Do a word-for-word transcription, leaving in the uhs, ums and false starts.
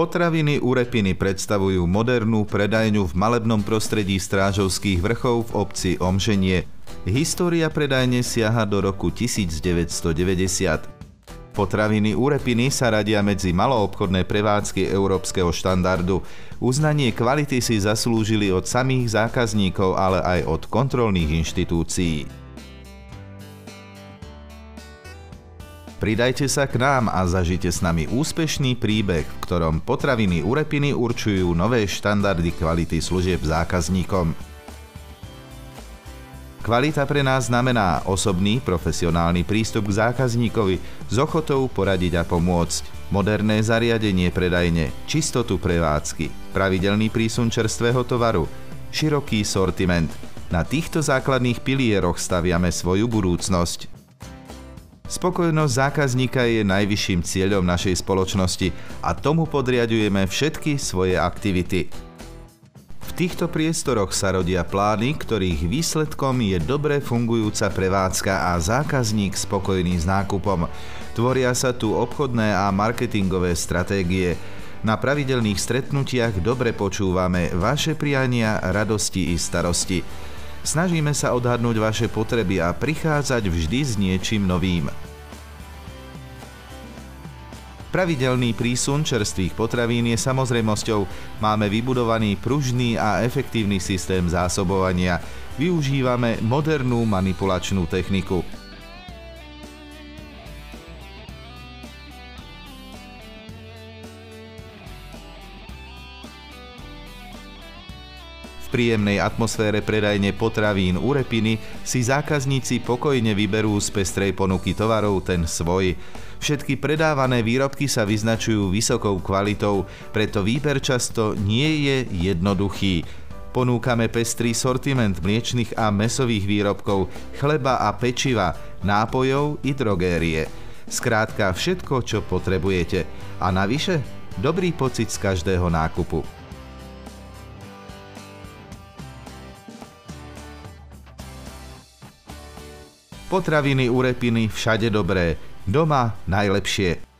Potraviny Urepiny predstavujú modernú predajňu v malebnom prostredí Strážovských vrchov v obci Omženie. História predajne siaha do roku tisícdeväťstodeväťdesiat. Potraviny Urepiny sa radia medzi maloobchodné prevádzky európskeho štandardu. Uznanie kvality si zaslúžili od samých zákazníkov, ale aj od kontrolných inštitúcií. Pridajte sa k nám a zažite s nami úspešný príbeh, v ktorom Potraviny Urepiny určujú nové štandardy kvality služieb zákazníkom. Kvalita pre nás znamená osobný, profesionálny prístup k zákazníkovi s ochotou poradiť a pomôcť, moderné zariadenie predajne, čistotu prevádzky, pravidelný prísun čerstvého tovaru, široký sortiment. Na týchto základných pilieroch staviame svoju budúcnosť. Spokojnosť zákazníka je najvyšším cieľom našej spoločnosti a tomu podriaďujeme všetky svoje aktivity. V týchto priestoroch sa rodia plány, ktorých výsledkom je dobre fungujúca prevádzka a zákazník spokojný s nákupom. Tvoria sa tu obchodné a marketingové stratégie. Na pravidelných stretnutiach dobre počúvame vaše priania, radosti i starosti. Snažíme sa odhadnúť vaše potreby a prichádzať vždy s niečím novým. Pravidelný prísun čerstvých potravín je samozrejmosťou. Máme vybudovaný pružný a efektívny systém zásobovania. Využívame modernú manipulačnú techniku. V príjemnej atmosfére predajne Potravín Urepiny si zákazníci pokojne vyberú z pestrej ponuky tovarov ten svoj. Všetky predávané výrobky sa vyznačujú vysokou kvalitou, preto výber často nie je jednoduchý. Ponúkame pestrý sortiment mliečnych a mäsových výrobkov, chleba a pečiva, nápojov i drogérie. Skrátka všetko, čo potrebujete. A navyše, dobrý pocit z každého nákupu. Potraviny Urepiny všade dobré, doma najlepšie.